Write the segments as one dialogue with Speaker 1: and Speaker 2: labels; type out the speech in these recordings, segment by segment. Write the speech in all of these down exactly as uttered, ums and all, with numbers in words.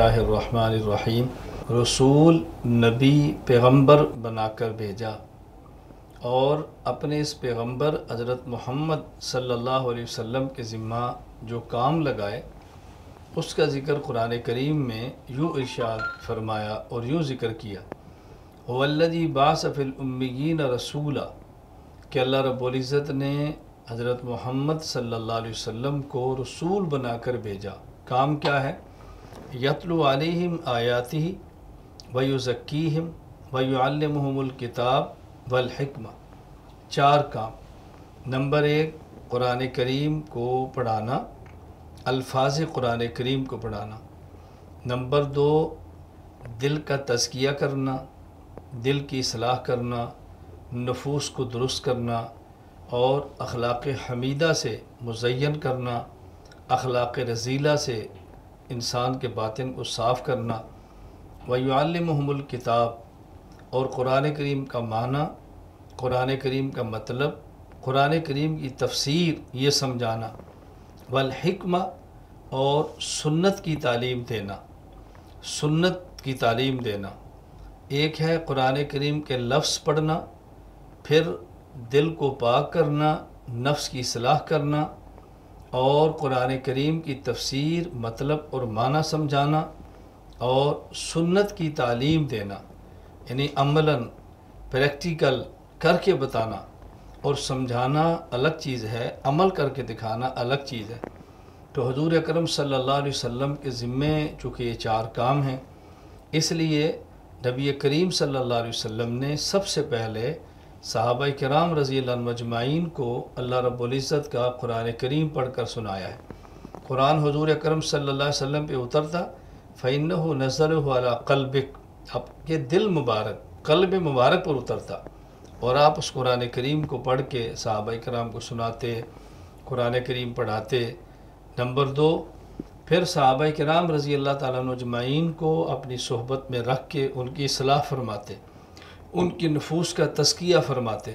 Speaker 1: اللہ الرحمن الرحیم۔ رسول نبی پیغمبر بنا کر بھیجا اور اپنے اس پیغمبر حضرت محمد صلی اللہ علیہ وسلم کے ذمہ جو کام لگائے اس کا ذکر قرآن کریم میں یوں ارشاد فرمایا اور یوں ذکر کیا، وَالَّذِي بَعَثَ فِي الْأُمِّيِّينَ رَسُولًا، کہ اللہ رب العزت نے حضرت محمد صلی اللہ علیہ وسلم کو رسول بنا کر بھیجا۔ کام کیا ہے؟ یتلو علیہم آیاتہ ویزکیہم ویعلمہم الکتاب والحکمہ۔ چار کام۔ نمبر ایک، قرآن کریم کو پڑھانا، الفاظ قرآن کریم کو پڑھانا۔ نمبر دو، دل کا تزکیہ کرنا، دل کی اصلاح کرنا، نفوس کو درست کرنا اور اخلاق حمیدہ سے مزین کرنا، اخلاق رذیلہ سے انسان کے باطن کو صاف کرنا۔ وَيُعَلِّمُهُمُ الْكِتَابِ، اور قرآن کریم کا معنی، قرآن کریم کا مطلب، قرآن کریم کی تفسیر یہ سمجھانا۔ والحکمہ، اور سنت کی تعلیم دینا، سنت کی تعلیم دینا۔ ایک ہے قرآن کریم کے لفظ پڑھنا، پھر دل کو پاک کرنا، نفس کی اصلاح کرنا اور قرآن کریم کی تفسیر، مطلب اور معنی سمجھانا اور سنت کی تعلیم دینا، یعنی عملاً پریکٹیکل کر کے بتانا۔ اور سمجھانا الگ چیز ہے، عمل کر کے دکھانا الگ چیز ہے۔ تو حضور اکرم صلی اللہ علیہ وسلم کے ذمے چونکہ یہ چار کام ہیں، اس لیے نبی کریم صلی اللہ علیہ وسلم نے سب سے پہلے صحابہ کرام رضی اللہ عنہم اجمعین کو اللہ رب العزت کا قرآن کریم پڑھ کر سنایا ہے۔ قرآن حضور اکرم صلی اللہ علیہ وسلم پہ اترتا، فَإِنَّهُ نَزَّلَهُ عَلَىٰ قَلْبِكَ، آپ کے دل مبارک، قلب مبارک پر اترتا اور آپ اس قرآن کریم کو پڑھ کے صحابہ کرام کو سناتے، قرآن کریم پڑھاتے۔ نمبر دو، پھر صحابہ کرام رضی اللہ تعالیٰ عنہ اجمعین کو اپنی صحبت میں رکھ کے ان کی اصلاح فرماتے، ان کی نفوس کا تزکیہ فرماتے،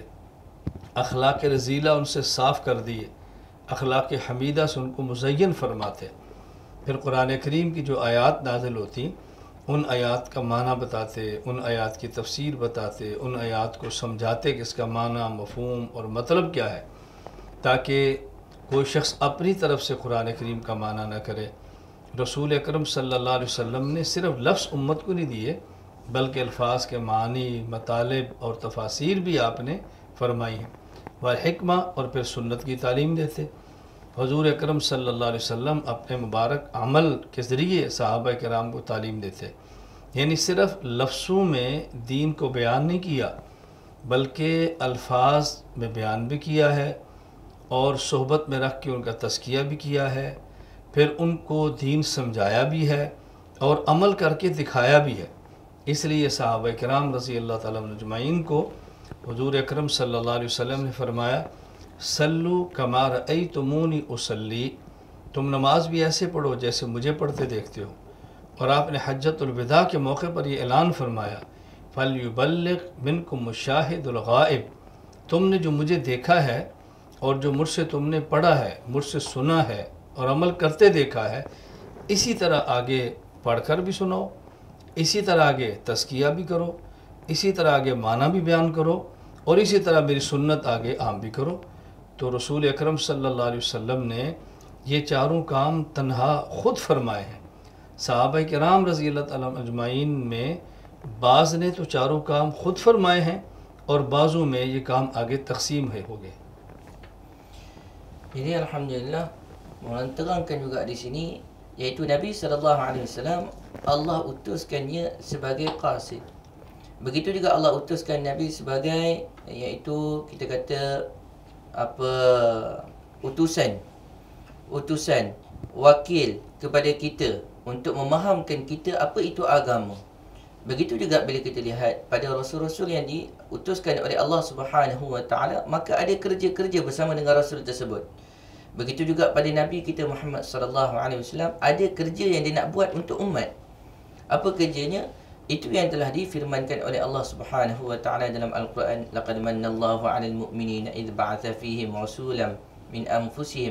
Speaker 1: اخلاق رذیلہ ان سے صاف کر دیے، اخلاق حمیدہ سے ان کو مزین فرماتے۔ پھر قرآن کریم کی جو آیات نازل ہوتی ان آیات کا معنی بتاتے، ان آیات کی تفسیر بتاتے، ان آیات کو سمجھاتے کہ اس کا معنی، مفہوم اور مطلب کیا ہے، تاکہ کوئی شخص اپنی طرف سے قرآن کریم کا معنی نہ کرے۔ رسول اکرم صلی اللہ علیہ وسلم نے صرف لفظ امت کو نہیں دیے بلکہ الفاظ کے معنی، مطالب اور تفاسیر بھی آپ نے فرمائی ہیں۔ والحکمہ، اور پھر سنت کی تعلیم دیتے۔ حضور اکرم صلی اللہ علیہ وسلم اپنے مبارک عمل کے ذریعے صحابہ کرام کو تعلیم دیتے، یعنی صرف لفظوں میں دین کو بیان نہیں کیا بلکہ الفاظ میں بیان بھی کیا ہے اور صحبت میں رکھ کے ان کا تزکیہ بھی کیا ہے، پھر ان کو دین سمجھایا بھی ہے اور عمل کر کے دکھایا بھی ہے۔ اس لیے صحابہ کرام رضی اللہ تعالیٰ عنہ اجمعین کو حضور اکرم صلی اللہ علیہ وسلم نے فرمایا، صلو کما رأیتمونی اصلی، تم نماز بھی ایسے پڑھو جیسے مجھے پڑھتے دیکھتے ہو۔ اور آپ نے حجۃ الوداع کے موقع پر یہ اعلان فرمایا، فَلْيُبَلِّغْ مِنْكُمُ الشَّاهِدُ الْغَائِبُ، تم نے جو مجھے دیکھا ہے اور جو مجھ سے تم نے پڑھا ہے، مجھ سے سنا ہے اور عمل کرتے دیکھا ہے، اسی طرح آگے پڑھ کر بھی سناؤ، اسی طرح آگے تزکیہ بھی کرو، اسی طرح آگے معنی بھی بیان کرو اور اسی طرح میری سنت آگے عام بھی کرو۔ تو رسول اکرم صلی اللہ علیہ وسلم نے یہ چاروں کام تنہا خود فرمائے ہیں۔ صحابہ کرام رضی اللہ تعالیٰ اجمعین میں بعض نے تو چاروں کام خود فرمائے ہیں اور بعضوں میں یہ کام آگے تقسیم ہے ہو گئے۔
Speaker 2: Jadi alhamdulillah orang terangkan juga di sini, iaitu Nabi sallallahu alaihi wasallam Allah utuskannya sebagai qasid. Begitu juga Allah utuskan Nabi sebagai, iaitu kita kata apa, utusan utusan wakil kepada kita untuk memahamkan kita apa itu agama. Begitu juga bila kita lihat pada rasul-rasul yang diutuskan oleh Allah Subhanahu wa taala, maka ada kerja-kerja bersama dengan rasul tersebut. Begitu juga pada Nabi kita Muhammad sallallahu alaihi wasallam, ada kerja yang dia nak buat untuk umat. Apa kerjanya? Itu yang telah difirmankan oleh Allah Subhanahu wa taala dalam Al-Quran, laqad manna Allahu 'alal mu'minina idh ba'atha fihim rasulan min anfusihim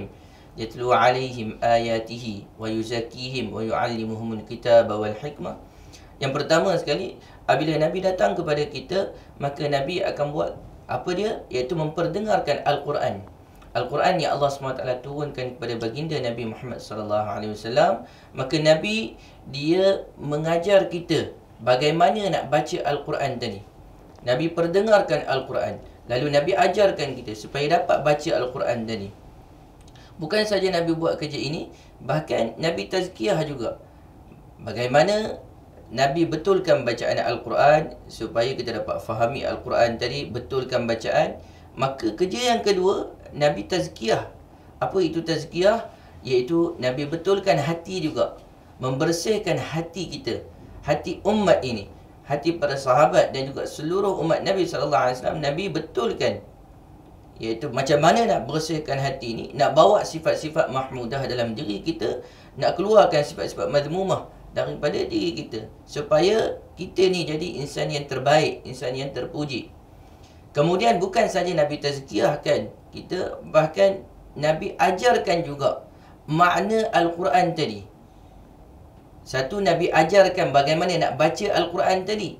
Speaker 2: yatlu alaihim ayatihi wa yuzakkihim wa yuallimuhumul kitaba wal hikmah. Yang pertama sekali, apabila Nabi datang kepada kita, maka Nabi akan buat apa dia? Iaitu memperdengarkan Al-Quran. Al-Quran yang Allah subhanahu wa taala turunkan kepada baginda Nabi Muhammad sallallahu alaihi wasallam. Maka Nabi dia mengajar kita bagaimana nak baca Al-Quran tadi. Nabi perdengarkan Al-Quran, lalu Nabi ajarkan kita supaya dapat baca Al-Quran tadi. Bukan saja Nabi buat kerja ini, bahkan Nabi tazkiyah juga. Bagaimana Nabi betulkan bacaan Al-Quran supaya kita dapat fahami Al-Quran tadi, betulkan bacaan. Maka kerja yang kedua, Nabi tazkiyah. Apa itu tazkiyah? Iaitu Nabi betulkan hati juga, membersihkan hati kita, hati umat ini, hati para sahabat dan juga seluruh umat Nabi sallallahu alaihi wasallam. Nabi betulkan, iaitu macam mana nak bersihkan hati ini, nak bawa sifat-sifat mahmudah dalam diri kita, nak keluarkan sifat-sifat madmumah daripada diri kita, supaya kita ni jadi insan yang terbaik, insan yang terpuji. Kemudian bukan saja Nabi tazkiyahkan kita, bahkan Nabi ajarkan juga makna Al-Quran tadi. Satu, Nabi ajarkan bagaimana nak baca Al-Quran tadi.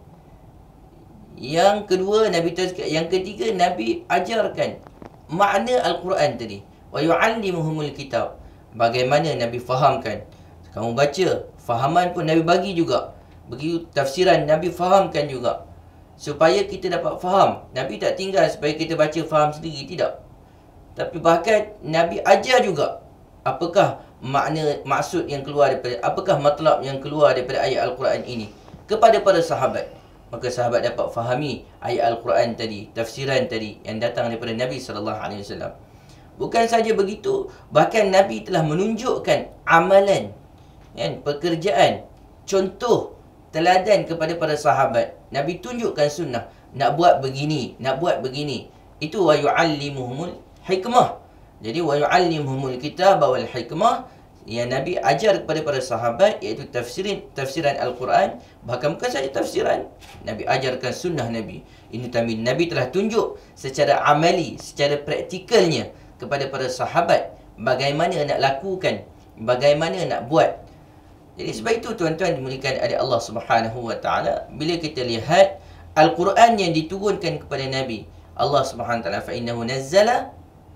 Speaker 2: Yang kedua, Nabi tazkiyah. Yang ketiga, Nabi ajarkan makna Al-Quran tadi. Wa yu'allimuhumul kitab. Bagaimana Nabi fahamkan. Kamu baca, fahaman pun Nabi bagi juga. Begitu tafsiran Nabi fahamkan juga, supaya kita dapat faham. Nabi tak tinggal supaya kita baca faham sendiri, tidak. Tapi bahkan Nabi ajar juga apakah makna, maksud yang keluar daripada, apakah matlab yang keluar daripada ayat Al-Quran ini kepada para sahabat. Maka sahabat dapat fahami ayat Al-Quran tadi, tafsiran tadi yang datang daripada Nabi sallallahu alaihi wasallam. Bukan saja begitu, bahkan Nabi telah menunjukkan amalan, kan, pekerjaan, contoh, teladan kepada para sahabat. Nabi tunjukkan sunnah, nak buat begini, nak buat begini. Itu wa yu'allimuhumul hikmah. Jadi wa yu'allimuhumul kitaba wal hikmah, yang Nabi ajar kepada para sahabat, iaitu tafsirin, tafsiran Al-Quran. Bahkan bukan saja tafsiran, Nabi ajarkan sunnah Nabi. Ini tadi Nabi telah tunjuk secara amali, secara praktikalnya kepada para sahabat bagaimana nak lakukan, bagaimana nak buat. Jadi sebab itu tuan-tuan dimuliakan oleh Allah Subhanahu wa taala, bila kita lihat Al-Quran yang diturunkan kepada Nabi, Allah Subhanahu wa taala fa innahu nazzala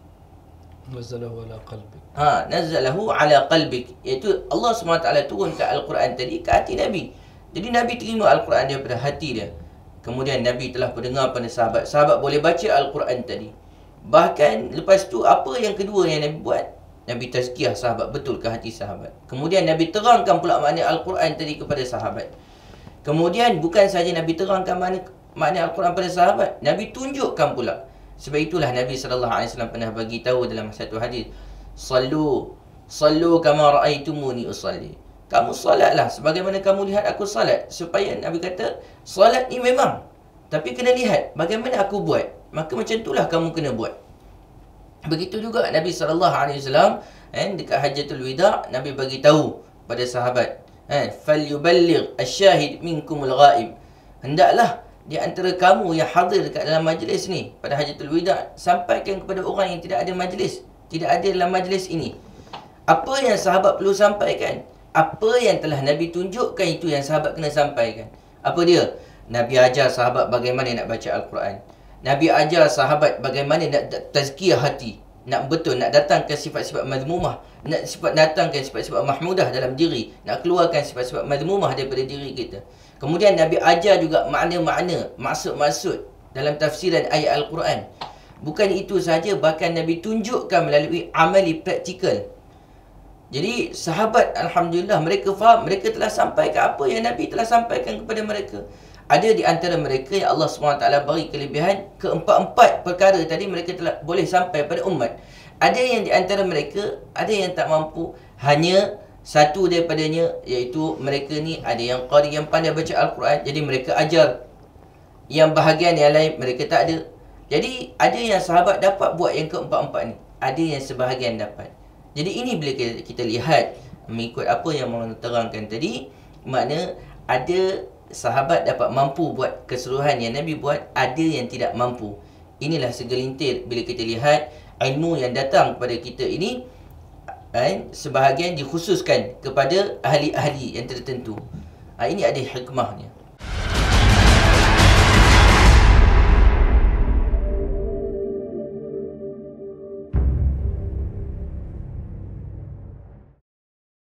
Speaker 1: Nazzalahu ala qalbik.
Speaker 2: Ha, nazzalahu ala qalbik, iaitu Allah Subhanahu wa taala turunkan Al-Quran tadi ke hati Nabi. Jadi Nabi terima Al-Quran daripada hati dia. Kemudian Nabi telah mendengar pada sahabat, sahabat boleh baca Al-Quran tadi. Bahkan lepas tu apa yang kedua yang Nabi buat? Nabi tazkiyah sahabat, betul ke hati sahabat. Kemudian Nabi terangkan pula makna Al-Quran tadi kepada sahabat. Kemudian bukan saja Nabi terangkan makna, makna Al-Quran pada sahabat, Nabi tunjukkan pula. Sebab itulah Nabi sallallahu alaihi wasallam pernah bagi tahu dalam satu hadis, Sallu Sallu kama ra'aitumuni usalli. Kamu salatlah sebagaimana kamu lihat aku salat. Supaya Nabi kata, salat ni memang, tapi kena lihat bagaimana aku buat. Maka macam itulah kamu kena buat. Begitu juga Nabi sallallahu alaihi wasallam, eh, dekat Hajjatul Wida, Nabi bagi tahu pada sahabat, eh, falyuballigh asyahid minkumul ghaib. Hendaklah di antara kamu yang hadir dekat dalam majlis ni pada Hajjatul Wida, sampaikan kepada orang yang tidak ada majlis, tidak ada dalam majlis ini. Apa yang sahabat perlu sampaikan, apa yang telah Nabi tunjukkan, itu yang sahabat kena sampaikan. Apa dia? Nabi ajar sahabat bagaimana nak baca Al-Quran. Nabi ajar sahabat bagaimana nak tazkiyah hati, nak betul, nak datangkan sifat-sifat madmumah, nak sifat datangkan sifat-sifat mahmudah dalam diri, nak keluarkan sifat-sifat madmumah daripada diri kita. Kemudian Nabi ajar juga makna-makna, maksud-maksud dalam tafsiran ayat Al-Quran. Bukan itu saja, bahkan Nabi tunjukkan melalui amali praktikal. Jadi sahabat, alhamdulillah, mereka faham, mereka telah sampaikan apa yang Nabi telah sampaikan kepada mereka. Ada di antara mereka yang Allah subhanahu wa taala bagi kelebihan, keempat-empat perkara tadi mereka telah boleh sampai pada umat. Ada yang di antara mereka, ada yang tak mampu, hanya satu daripadanya, iaitu mereka ni ada yang qari, yang pandai baca Al-Quran, jadi mereka ajar. Yang bahagian yang lain mereka tak ada. Jadi ada yang sahabat dapat buat yang keempat-empat ni, ada yang sebahagian dapat. Jadi ini bila kita, kita lihat mengikut apa yang Maulana terangkan tadi, makna ada sahabat dapat mampu buat keseluruhan yang Nabi buat, ada yang tidak mampu. Inilah segelintir bila kita lihat ilmu yang datang kepada kita ini, eh, sebahagian dikhususkan kepada ahli-ahli yang tertentu. Ha, ini ada hikmahnya.